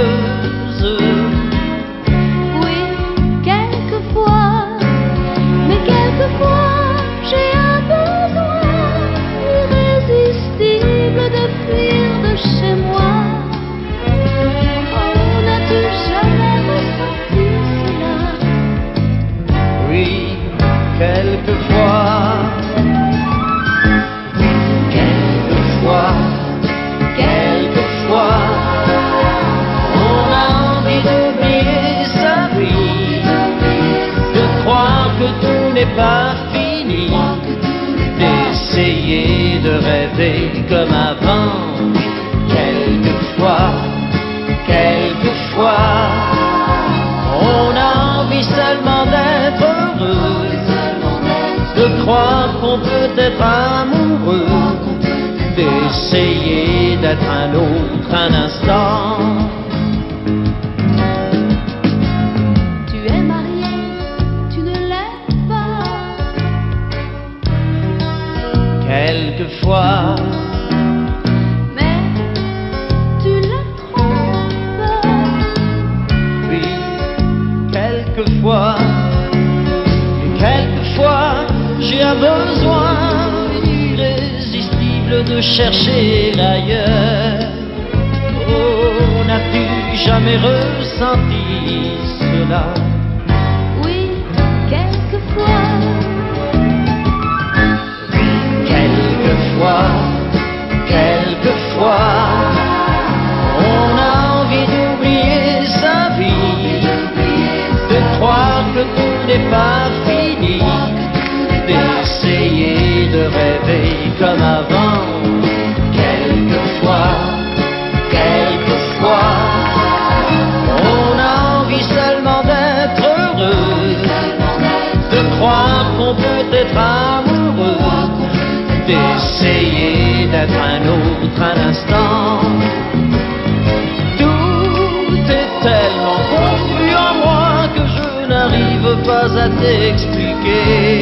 heureuse. Oui, quelquefois, mais quelquefois j'ai un besoin irrésistible de fuir de chez moi. Oh, n'as-tu jamais ressenti cela? Oui, quelquefois. Quelquefois, on a envie d'oublier sa vie, de croire que tout n'est pas fini, d'essayer de rêver comme avant. Quelquefois, on a envie seulement d'être heureux, de croire qu'on peut être amoureux, d'essayer d'être un autre un instant. Tu es marié, tu ne l'es pas. Quelquefois, Mais tu la trompes. oui, quelquefois, j'ai un besoin irrésistible de chercher ailleurs. Oh, n'as-tu jamais ressenti cela? Oui, quelquefois. Quelquefois, on a envie d'oublier sa vie, de croire que tout n'est pas fini, d'essayer de rêver comme avant. Quelquefois, on a envie seulement d'être heureux, de croire qu'on peut être amoureux, d'essayer d'être un autre un instant. Tout est tellement confus en moi que je n'arrive pas à t'expliquer.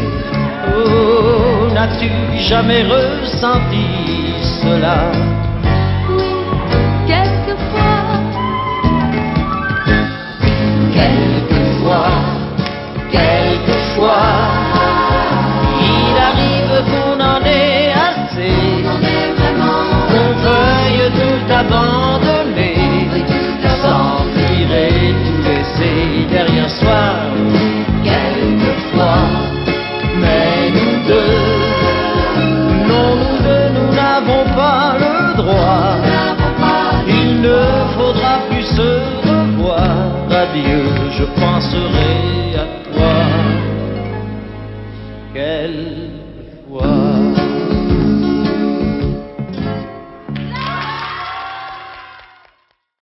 Oh, n'as-tu jamais ressenti cela? Oui, quelquefois. Quelquefois, il arrive qu'on en ait assez, qu'on veuille tout abandonner, s'enfuir et tout laisser derrière soi. Quelquefois, mais nous deux, non, nous n'avons pas le droit. Il ne faudra plus se revoir. Adieu, je penserai à toi. Quelquefois.